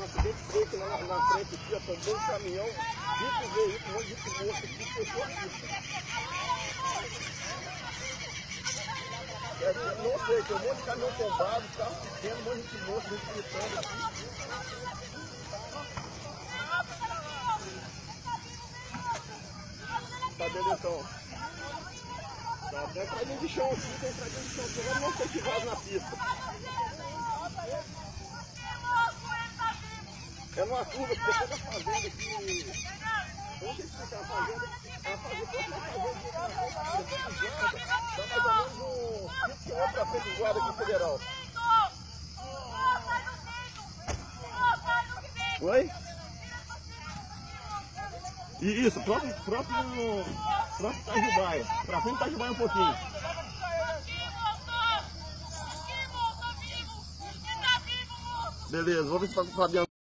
acidente feito lá na frente aqui, ó, também um caminhão, dito veículo, um monte de moço aqui, fechou a pista. Não sei, tem um monte de caminhão tombado, carro pequeno, um monte de moço, gente gritando aqui. Tá dentro então. Tá até freadinho de chão aqui, tem freadinho de chão, pegando não sei que vaso na pista. É numa curva que depois da fazenda aqui. Vamos te explicar a fazenda. A fazenda toda uma fazenda dá mais ou menos uns 5 km pra frente do guarda aqui federal. Oi? Isso, próprio Itajubaia. Pra frente Itajubaia um pouquinho. Beleza, vou ver se o Fabiano.